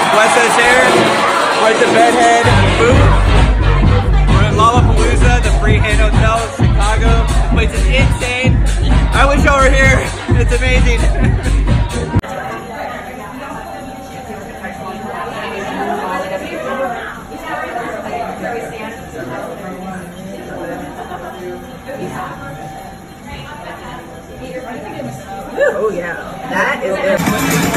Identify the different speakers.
Speaker 1: West Coast Air. We're at the Bedhead booth. We're at Lollapalooza, the Freehand Hotel in Chicago. This place is insane. I wish y'all were here. It's amazing.
Speaker 2: Oh yeah, that is good.